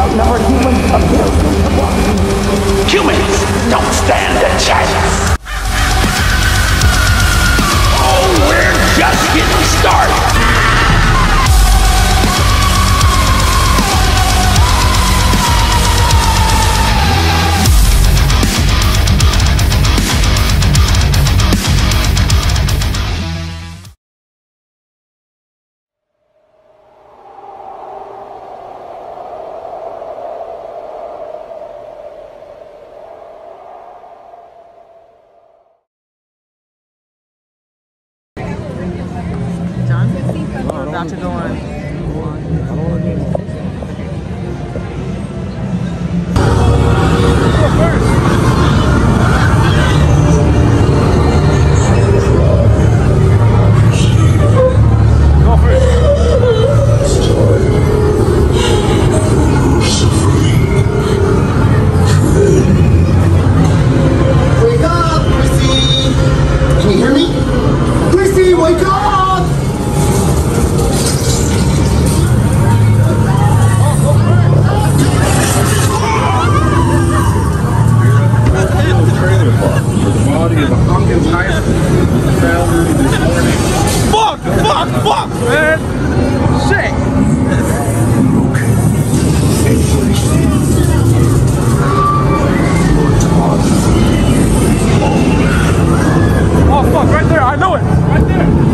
outnumber humans a billion to one. Humans don't stand a chance. Oh, we're just getting started. We're about to go in. Wake up, Chrissy! Can you hear me? Chrissy, wake up! Trailer park for the body of a Hopkins High School founder this morning. Fuck, man! Shit! Oh fuck, right there, I know it! Right there!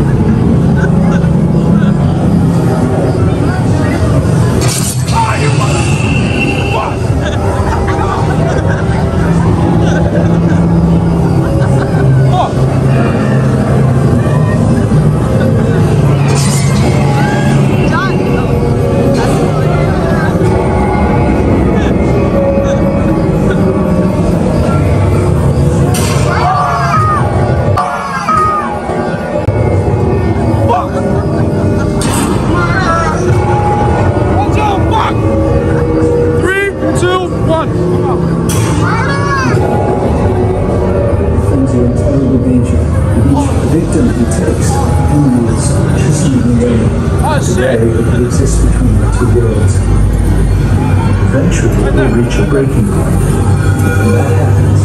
Victim he takes, and is kissing him away. Today, it exists between the two worlds. Eventually, it will reach a breaking point. When that happens,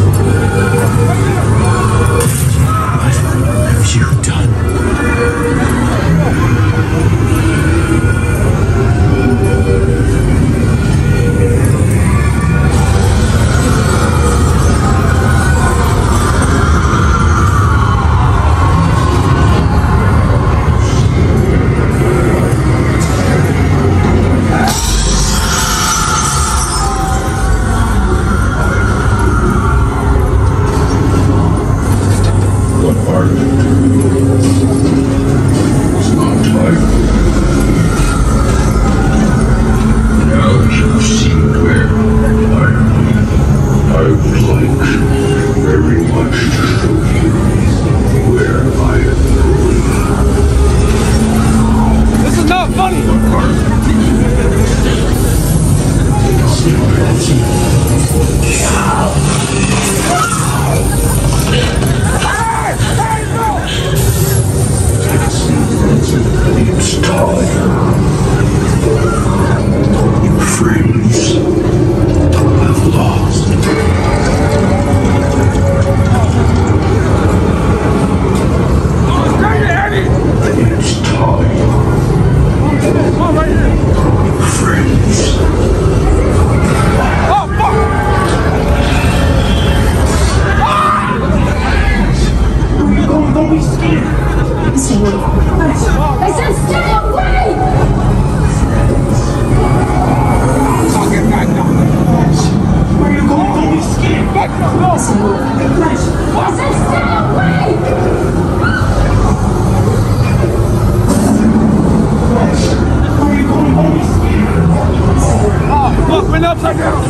what have you done? I said stay away! Talking back now. Where are you going? Don't be scared. I said stay away! Where are you going? Don't be scared. Oh, fuck, went upside down!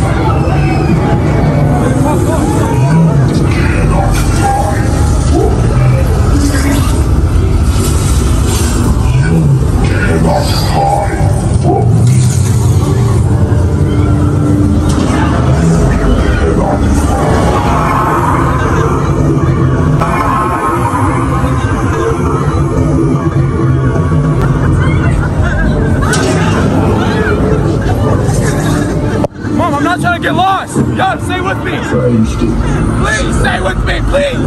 might get lost. Yo, stay with me. Please, stay with me, please.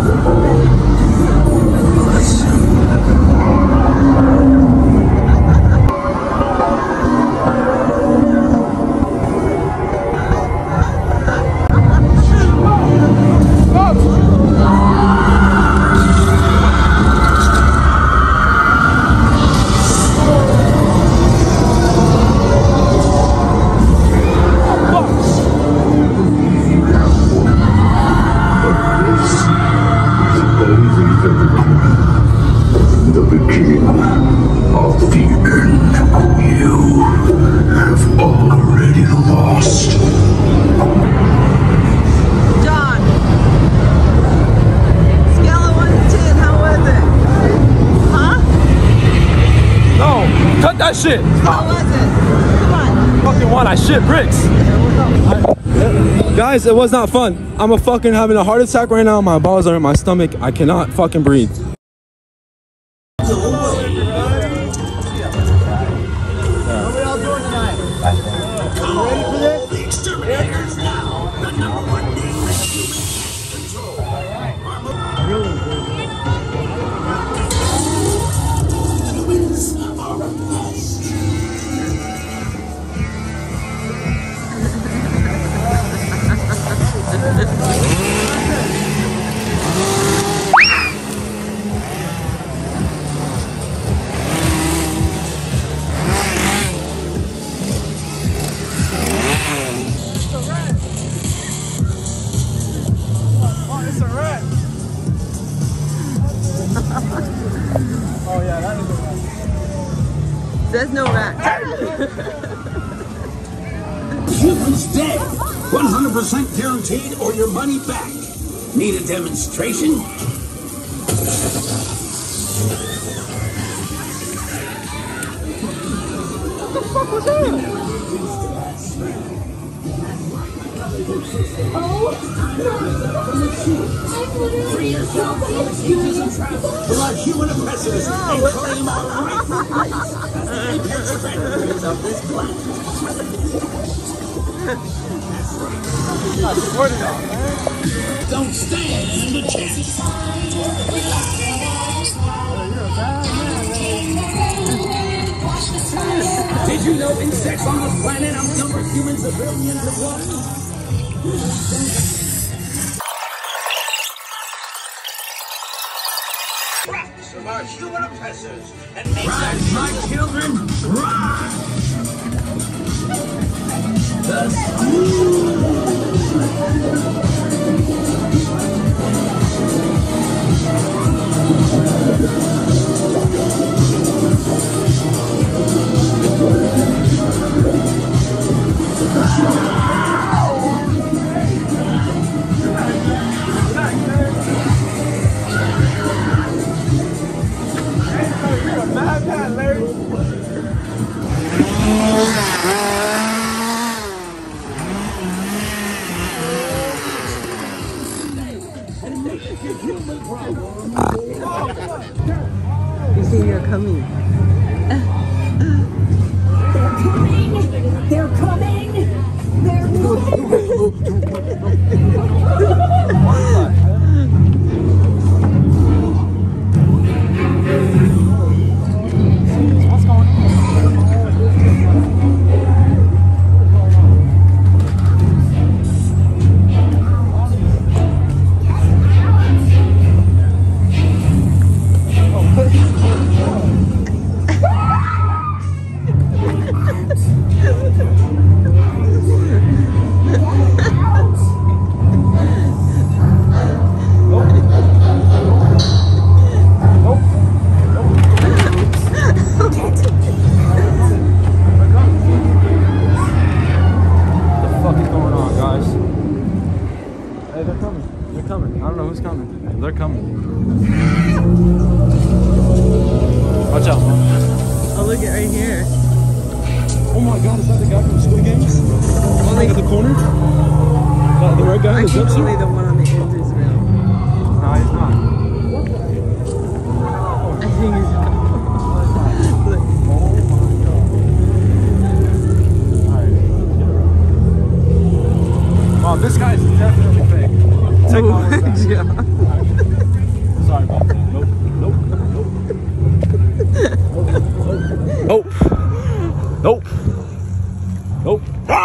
That shit. How was it? Come on. Fucking one, I shit bricks. Guys, it was not fun. I'm fucking having a heart attack right now. My balls are in my stomach. I cannot fucking breathe. What are we all doing tonight? You ready for this? The exterminators now. The #1 name that humans control. Humans are the best. There's no rat. Humans dead. 100% guaranteed or your money back. Need a demonstration? What the fuck was that? Free yourself from excuses and travel to our human oppressors and claim our rights as the predators of this planet. Don't stand a chance. Did you know insects on this planet outnumber humans a billion to one? Of our human oppressors and make rise, my children, rise! You see, you're coming. They're coming! They're They're coming. Watch out. Oh, look at right here. Oh my god, is that the guy from Squid Games? Like at the corner? Is that the right guy in the I think only jumpsuit? the one on the end is real. No, he's not. I think he's real. Look. Nope. Nope. Nope.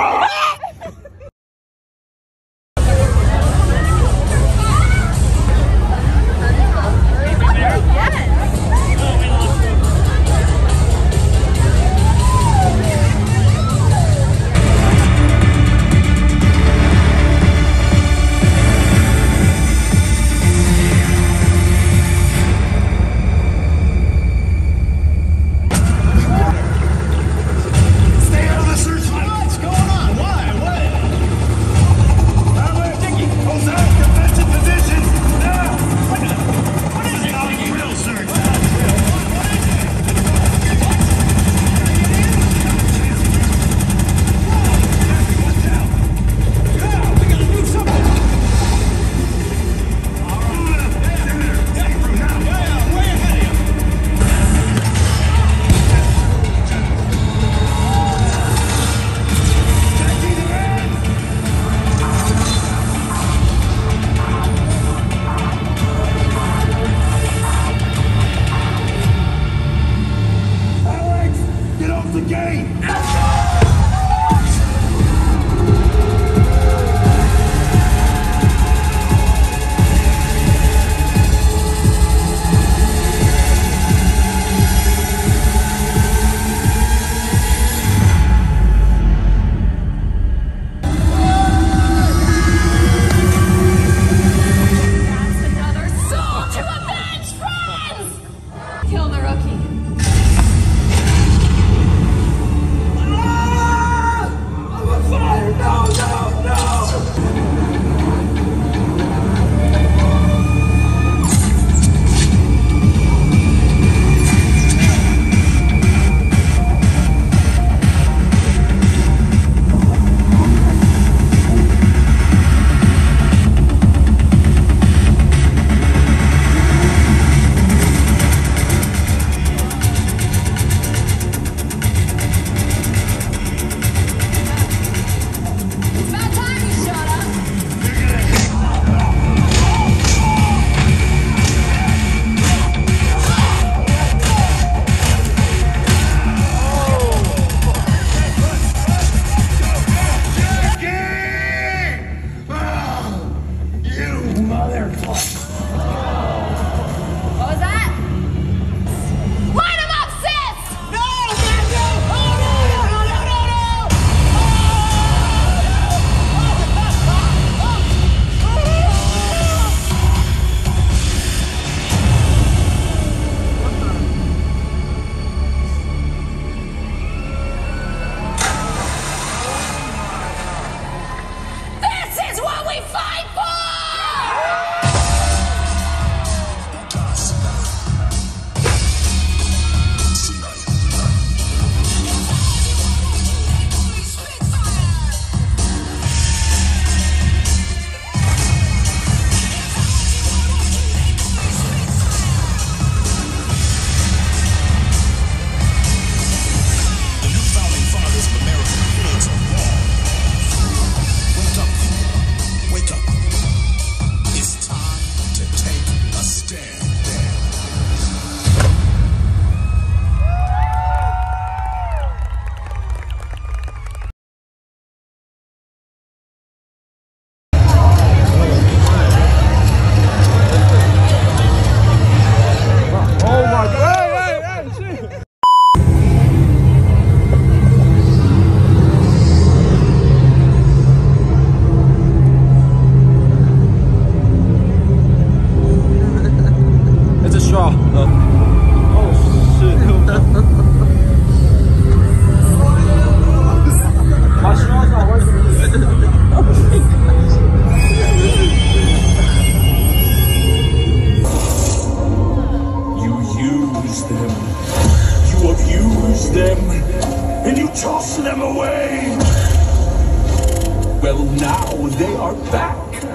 Well, now they are back,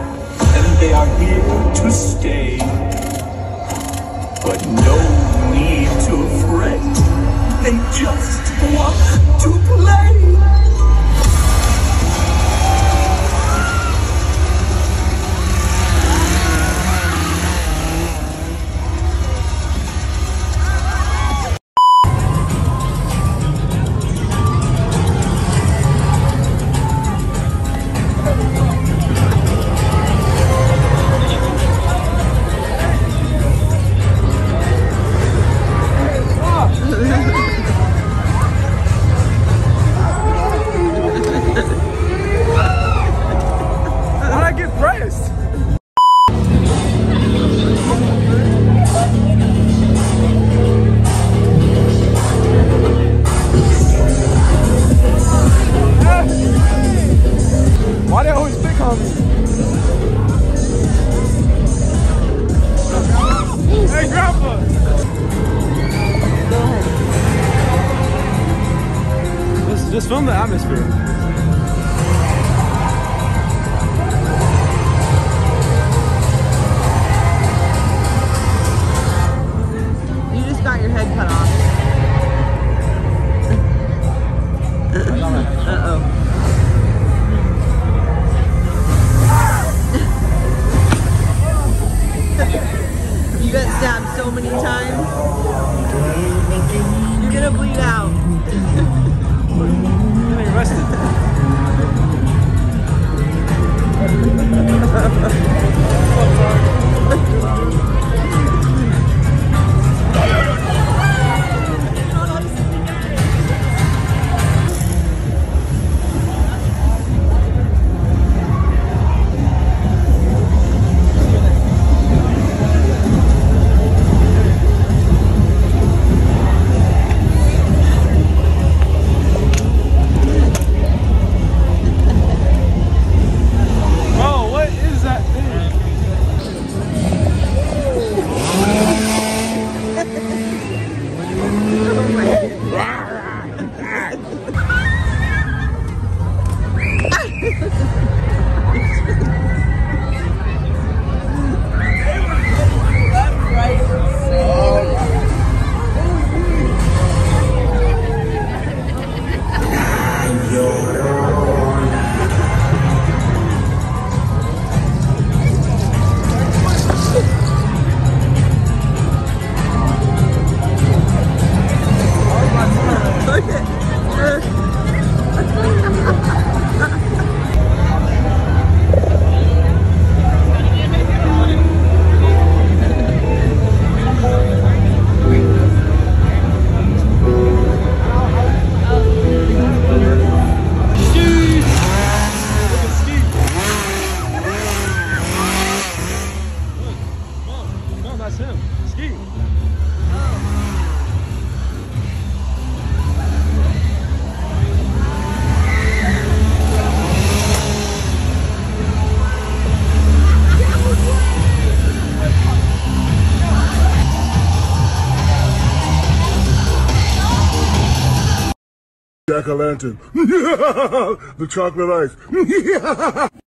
and they are here to stay. But no need to fret, they just want to play. Just film the atmosphere. You just got your head cut off. Uh-oh. You got stabbed so many times. You're gonna bleed out. You're getting arrested. That's him. Ski. Jack-o'-lantern. The chocolate ice.